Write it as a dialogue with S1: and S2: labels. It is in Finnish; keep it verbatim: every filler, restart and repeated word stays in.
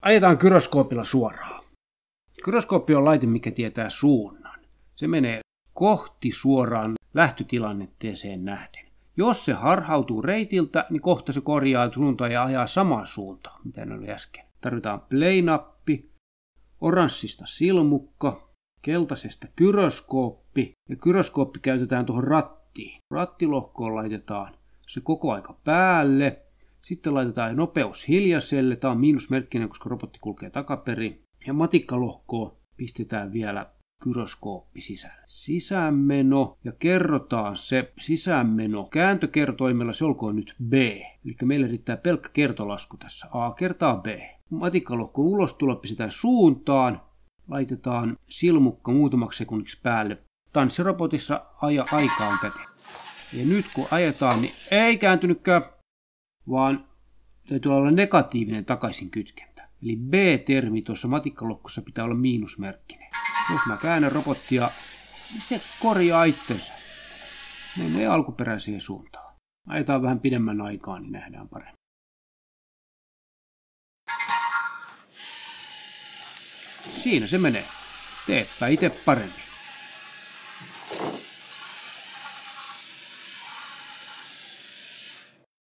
S1: ajetaan gyroskoopilla suoraan. Gyroskooppi on laite, mikä tietää suunnan. Se menee kohti suoraan lähtötilanteeseen nähden. Jos se harhautuu reitiltä, niin kohta se korjaa suuntaa ja ajaa samaan suuntaan, mitä ne oli äsken. Tarvitaan play-nappi, oranssista silmukka, keltaisesta gyroskooppi ja gyroskooppi käytetään tuohon rattiin. Rattilohkoon laitetaan se koko aika päälle. Sitten laitetaan nopeus hiljaiselle. Tämä on miinusmerkkinen, koska robotti kulkee takaperin. Ja matikkalohkoon pistetään vielä gyroskooppi sisälle. Sisäänmeno ja kerrotaan se sisäänmeno kääntökertoimella, se olkoon nyt B. Eli meillä riittää pelkkä kertolasku tässä. A kertaa B. Matikkalohkon ulostulo pistetään suuntaan. Laitetaan silmukka muutamaksi sekunniksi päälle. Tanssirobotissa aja aika on käteen. Ja nyt kun ajetaan, niin ei kääntynytkään, vaan täytyy olla negatiivinen takaisin kytkentä. Eli B-termi tuossa matikkalohkossa pitää olla miinusmerkkinen. Jos mä käännän robottia, niin se korjaa itsensä. Menee alkuperäiseen suuntaan. Ajetaan vähän pidemmän aikaa, niin nähdään paremmin. Siinä se menee. Teepä itse paremmin.